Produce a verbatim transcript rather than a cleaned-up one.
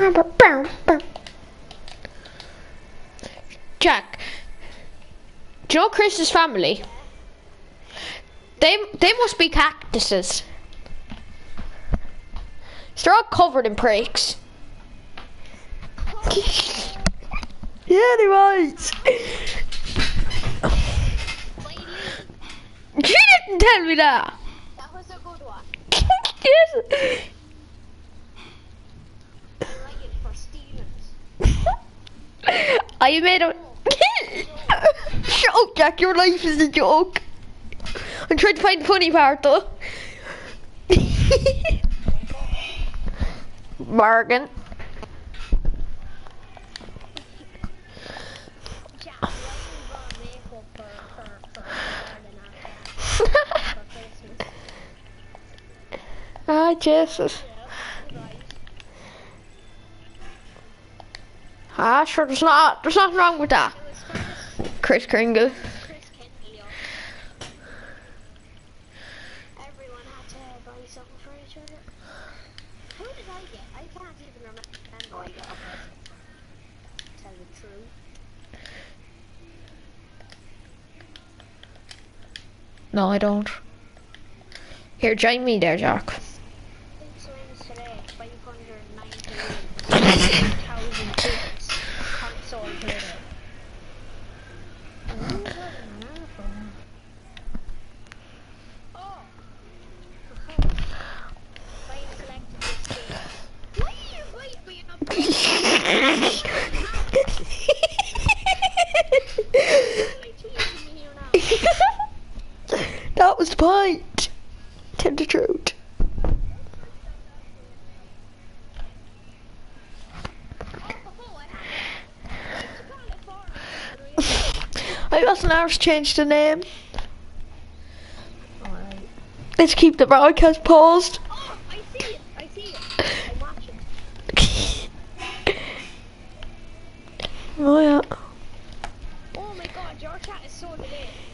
Jack, do you know Chris's family? They they must be cactuses. So they're all covered in pricks. Yeah, they was. You didn't tell me that. That was a good one. Yes. I like it for Stevens. I made a shut up, Jack. Your life is a joke. I'm trying to find the funny part though. Bargain. Jack, why you bought makeup for, for, for, for, for Christmas? Ah, Jesus. Ah, sure, there's not, there's nothing wrong with that. Chris Kringle. Chris Kringle. Everyone had to buy something for each other. Who did I get? I can't even remember what I got. Tell the truth. No, I don't. Here, join me there, Jack. This wins today, five hundred ninety thousand tickets. Console player. Oh! Fine selected this game. Why are you right being up That was the point. Tell the truth. I wasn't asked to change the name. Alright. Let's keep the broadcast paused. Oh, I see it. I see it. I'm watching. Oh yeah. Oh my god, your chat is so delayed.